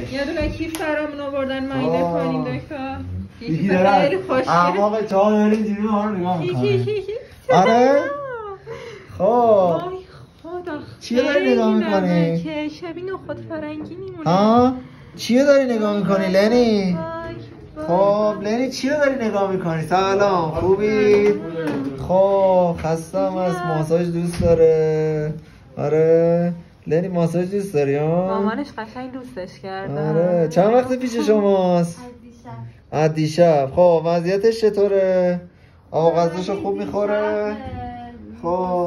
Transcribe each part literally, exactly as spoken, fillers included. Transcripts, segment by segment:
یه دونه کیف برامون آوردن معاینه کنیم دکتر. خیلی خوشگل. اعماق چا داری اینجوری ما رو نگاه میکنه. آره؟ خب چیه داری نگاه میکنی؟ که شبیه نخود فرنگی میمونه. ها؟ چیه داری نگاه میکنی لنی؟ خب لنی چیه داری نگاه میکنی؟ سلام خوبی؟ خب خستم از ماساژ دوست داره. آره لنی ماساژ دوست داری ها؟ مامانش قشنگ دوستش کرده. آره چند وقت پیش شماست؟ از دیشب. خب وضعیتش چطوره؟ آقا غذاشو خوب میخوره؟ خب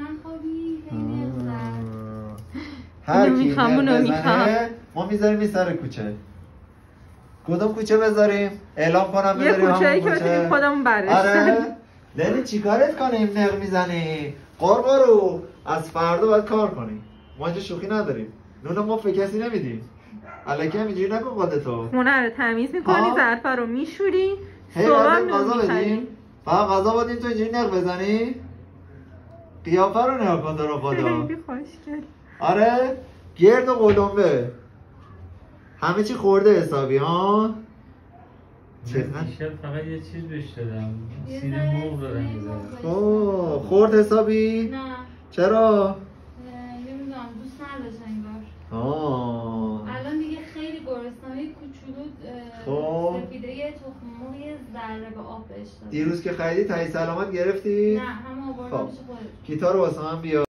هر کی بزنه ما میذاریم این سر کوچه. کدوم کوچه بذاریم؟ اعلام کنم بذاریم همون کوچه؟ یه کوچه‌ای که بتونیم خودمون برش. آره لنی چیکارت کنیم نق میزنی؟ قرقرو از فردا باید کار کنیم. ما اینجا شوخی نداریم. نون ما به کسی نمیدیم. الکی همینجوری نکن خودتو. خونه رو تمیز میکنی، ظرفا رو میشوری، صبح نون میخری. فقط غذا بدیم تو اینجوری نق بزنی؟ قیافه رو نگاه کن تو رو خدا. خیلی خوشگل. آره گرد و قلمبه همه چی خورده حسابی ها. دیشب فقط یه چیز بهش دادم، سیر مرغ دادم بزنم. اوه خورد حسابی؟ نه چرا؟ نمیدونم دوست نداشت انگار. آه الان دیگه خیلی گرسنه، یه کوچولو سفیده تخم مرغ یه ذره به آب بهش دادم. دیروز که خریدی تهی سلامت گرفتی؟ نه همه آوردم پیش خودت. کیتا رو واسه من بیار.